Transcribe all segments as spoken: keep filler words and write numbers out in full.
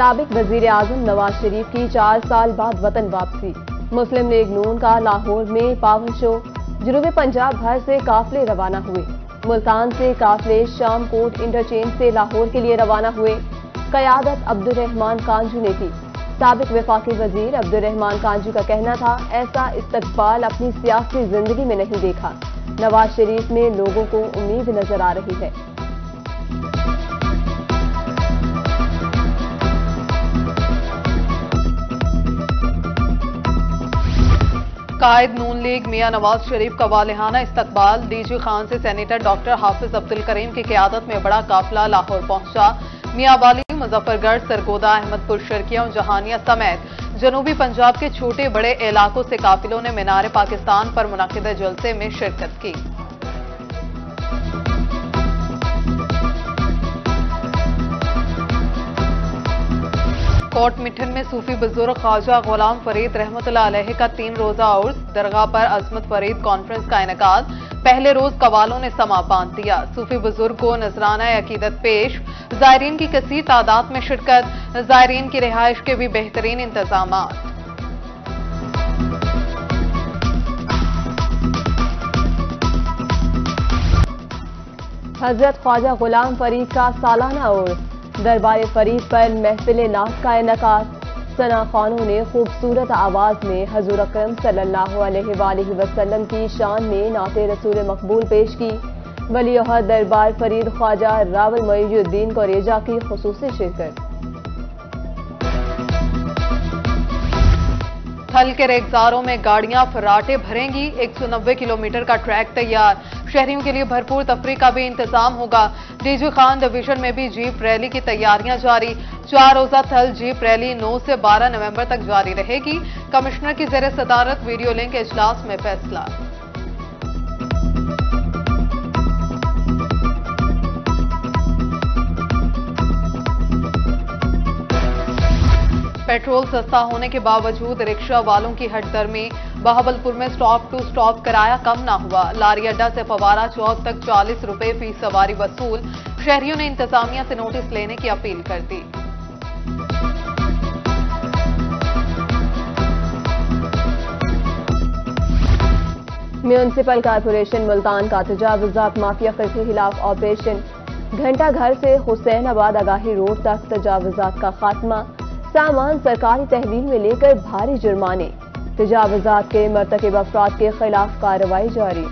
سابق وزیر اعظم نواز شریف کی چار سال بعد وطن واپسی۔ مسلم لیگ نون کا لاہور میں پاور شو، جنوبی پنجاب بھر سے قافلے روانہ ہوئے۔ ملتان سے قافلے شام کوٹ انٹرچینج سے لاہور کے لیے روانہ ہوئے۔ قیادت عبدالرحمان کانجو نے کی۔ سابق وفاقی وزیر عبدالرحمان کانجو کا کہنا تھا، ایسا استقبال اپنی سیاسی زندگی میں نہیں دیکھا۔ نواز شریف میں لوگوں کو امید نظر آ رہی ہے۔ قائد نون لیگ میاں نواز شریف کا والہانہ استقبال۔ ڈی جی خان سے سینیٹر ڈاکٹر حافظ عبدالکریم کی قیادت میں بڑا قافلہ لاہور پہنچا۔ میاں والی، مظفر گڑھ، سرگودا، احمد پور شرقیہ، جہانیہ سمیت جنوبی پنجاب کے چھوٹے بڑے علاقوں سے قافلوں نے مینار پاکستان پر منعقدہ جلسے میں شرکت کی۔ کوٹ مٹھن میں صوفی بزرگ خواجہ غلام فرید رحمت اللہ علیہ کا تین روزہ عرس، درگاہ پر عظمت فرید کانفرنس کا انعقاد۔ پہلے روز قوالوں نے سما باندھ دیا۔ صوفی بزرگ کو نذرانہ عقیدت پیش، زائرین کی کثیر تعداد میں شرکت، زائرین کی رہائش کے بھی بہترین انتظامات۔ حضرت خواجہ غلام فرید کا سالانہ عرس، دربار فرید پر محفل نعت کا انعقاد۔ ثنا خوانوں نے خوبصورت آواز میں حضور اکرم صلی اللہ علیہ وآلہ وسلم کی شان میں نعت رسول مقبول پیش کی۔ ولی عہد دربار فرید خواجہ راول معیز الدین کوریجا کی خصوصی شرکت۔ تھل کے ریگزاروں میں گاڑیاں فراٹے بھریں گی۔ ایک سو نوے کلومیٹر کا ٹریک تیار، شہریوں کے لیے بھرپور تفریح کا بھی انتظام ہوگا۔ ڈی جی خان ڈویژن میں بھی جیپ ریلی کی تیاریاں جاری۔ چار روزہ تھل جیپ ریلی نو سے بارہ نومبر تک جاری رہے گی۔ کمشنر کی زیر صدارت ویڈیو لنک اجلاس میں فیصلہ۔ پیٹرول سستا ہونے کے باوجود رکشہ والوں کی ہٹ درمی۔ بہاولپور میں سٹاپ ٹو سٹاپ کرایہ کم نہ ہوا۔ لاری اڈا سے فوارہ چوک تک چالیس روپے فی سواری وصول۔ شہریوں نے انتظامیہ سے نوٹس لینے کی اپیل کر دی۔ میونسپل کارپوریشن ملتان کا تجاوزات مافیا کے خلاف آپریشن۔ گھنٹہ گھر سے حسین آباد آگاہی روڈ تک تجاوزات کا خاتمہ۔ سامان سرکاری تحویل میں لے کر بھاری جرمانے۔ تجاوزات کے مرتکب افراد کے خلاف کارروائی جاری۔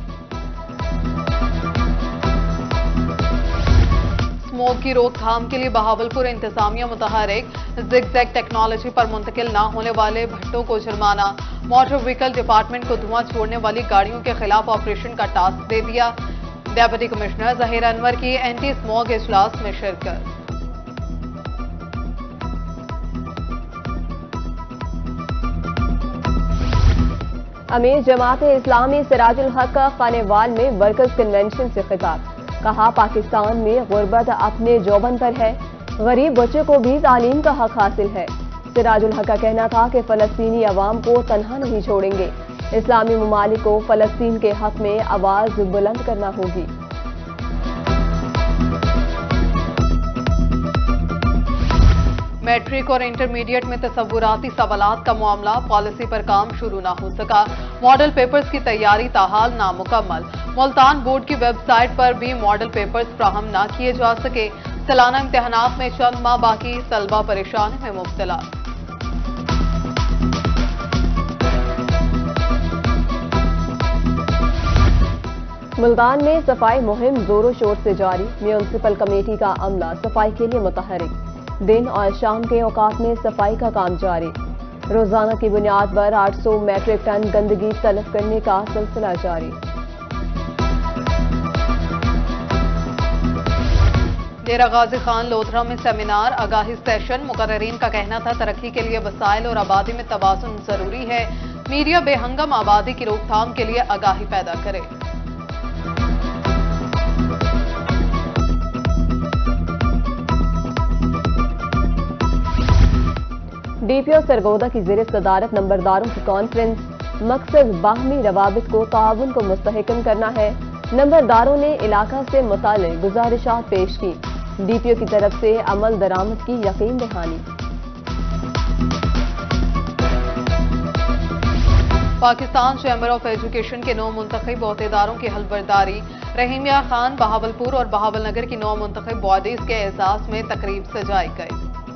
اسموگ کی روک تھام کے لیے بہاولپور انتظامیہ متحرک۔ زگ زیگ ٹیکنالوجی پر منتقل نہ ہونے والے بھٹوں کو جرمانہ۔ موٹر وہیکل ڈپارٹمنٹ کو دھواں چھوڑنے والی گاڑیوں کے خلاف آپریشن کا ٹاسک دے دیا۔ ڈیپٹی کمشنر ظہیر انور کی اینٹی اسموگ اجلاس میں شرکت۔ امیر جماعت اسلامی سراج الحق کا خانیوال میں ورکرز کنونشن سے خطاب۔ کہا، پاکستان میں غربت اپنے جوبن پر ہے، غریب بچوں کو بھی تعلیم کا حق حاصل ہے۔ سراج الحق کا کہنا تھا کہ فلسطینی عوام کو تنہا نہیں چھوڑیں گے، اسلامی ممالک کو فلسطین کے حق میں آواز بلند کرنا ہوگی۔ میٹرک اور انٹرمیڈیٹ میں تصوراتی سوالات کا معاملہ، پالیسی پر کام شروع نہ ہو سکا۔ ماڈل پیپرز کی تیاری تاحال نامکمل۔ ملتان بورڈ کی ویب سائٹ پر بھی ماڈل پیپرز فراہم نہ کیے جا سکے۔ سالانہ امتحانات میں چند ماہ باقی، طلبہ پریشانی میں مبتلا۔ ملتان میں صفائی مہم زور و شور سے جاری۔ میونسپل کمیٹی کا عملہ صفائی کے لیے متحرک۔ دن اور شام کے اوقات میں صفائی کا کام جاری۔ روزانہ کی بنیاد پر آٹھ سو میٹرک ٹن گندگی طلب کرنے کا سلسلہ جاری۔ ڈیرہ غازی خان لودھرا میں سیمینار، آگاہی سیشن۔ مقررین کا کہنا تھا، ترقی کے لیے وسائل اور آبادی میں توازن ضروری ہے۔ میڈیا بے ہنگم آبادی کی روک تھام کے لیے آگاہی پیدا کرے۔ ڈی پی او سرگودا کی زیر صدارت نمبرداروں کی کانفرنس۔ مقصد باہمی روابط کو تعاون کو مستحکم کرنا ہے۔ نمبرداروں نے علاقہ سے متعلق گزارشات پیش کی۔ ڈی پی او کی طرف سے عمل درآمد کی یقین دہانی۔ پاکستان چیمبر آف ایجوکیشن کے نو منتخب عہدیداروں کی حلفبرداری، رحیمیہ خان بہاولپور اور بہاول نگر کی نو منتخب باڈیز کے اعزاز میں تقریب سجائی گئی۔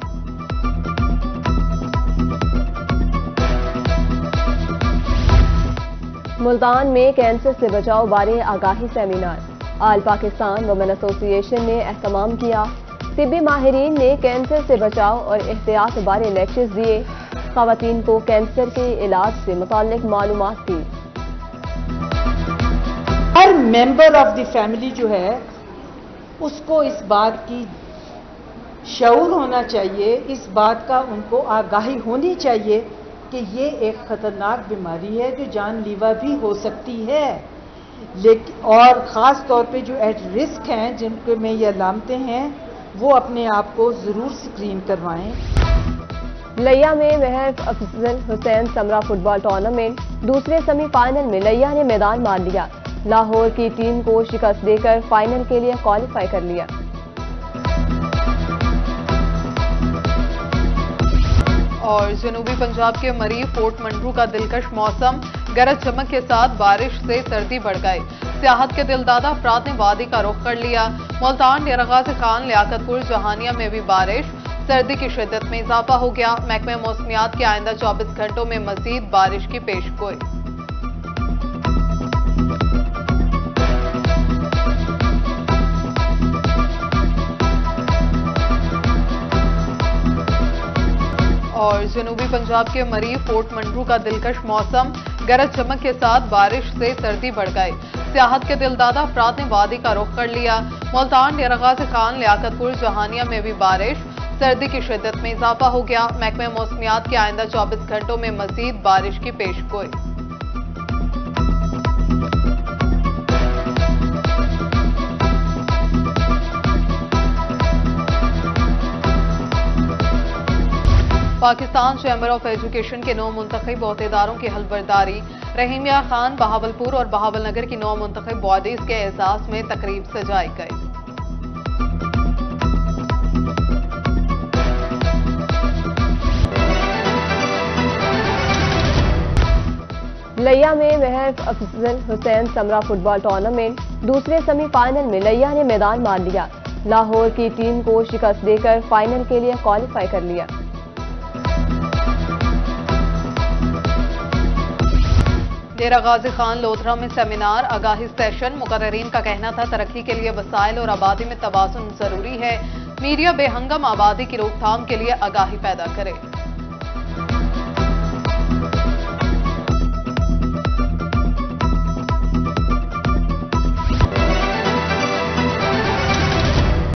ملتان میں کینسر سے بچاؤ بارے آگاہی سیمینار، آل پاکستان وومن ایسوسی ایشن نے اہتمام کیا۔ طبی ماہرین نے کینسر سے بچاؤ اور احتیاط بارے لیکچرز دیے، خواتین کو کینسر کے علاج سے متعلق معلومات دی۔ ہر ممبر آف دی فیملی جو ہے اس کو اس بات کی شعور ہونا چاہیے، اس بات کا ان کو آگاہی ہونی چاہیے کہ یہ ایک خطرناک بیماری ہے جو جان لیوا بھی ہو سکتی ہے، لیکن اور خاص طور پہ جو ایٹ رسک ہیں، جن کے میں یہ علامتیں ہیں، وہ اپنے آپ کو ضرور سکرین کروائیں۔ لیا میں Mehr Afzal Hussain Samra football tournament, دوسرے سیمی فائنل میں لیا نے میدان مار لیا، لاہور کی ٹیم کو شکست دے کر فائنل کے لیے کوالیفائی کر لیا۔ اور جنوبی پنجاب کے مری فورٹ منڈرو کا دلکش موسم، گرج چمک کے ساتھ بارش سے سردی بڑھ گئی، سیاحت کے دلدادہ افراد نے وادی کا رخ کر لیا۔ ملتان، ڈیرہ غازی خان، لیاقت پور، جہانیہ میں بھی بارش، سردی کی شدت میں اضافہ ہو گیا۔ محکمہ موسمیات کے آئندہ چوبیس گھنٹوں میں مزید بارش کی پیش گوئی۔ اور جنوبی پنجاب کے مری فورٹ منڈرو کا دلکش موسم، گرج چمک کے ساتھ بارش سے سردی بڑھ گئی، سیاحت کے دلدادہ افراد نے وادی کا رخ کر لیا۔ ملتان، ڈیرہ غازی خان، لیاقت پور، جہانیہ میں بھی بارش، سردی کی شدت میں اضافہ ہو گیا۔ محکمہ موسمیات کے آئندہ چوبیس گھنٹوں میں مزید بارش کی پیش گوئی۔ پاکستان چیمبر آف ایجوکیشن کے نو منتخب عہدیداروں کی حلفبرداری، رحیمیہ خان بہاولپور اور بہاول نگر کی نو منتخب باڈیز کے اعزاز میں تقریب سجائی گئی۔ لیا میں Mehr Afzal Hussain Samra football tournament, دوسرے سیمی فائنل میں لیا نے میدان مار لیا، لاہور کی ٹیم کو شکست دے کر فائنل کے لیے کوالیفائی کر لیا۔ ڈیرہ غازی خان لودھرا میں سیمینار، آگاہی سیشن، مقررین کا کہنا تھا ترقی کے لیے وسائل اور آبادی میں توازن ضروری ہے، میڈیا بے ہنگم آبادی کی روک تھام کے لیے آگاہی پیدا کرے۔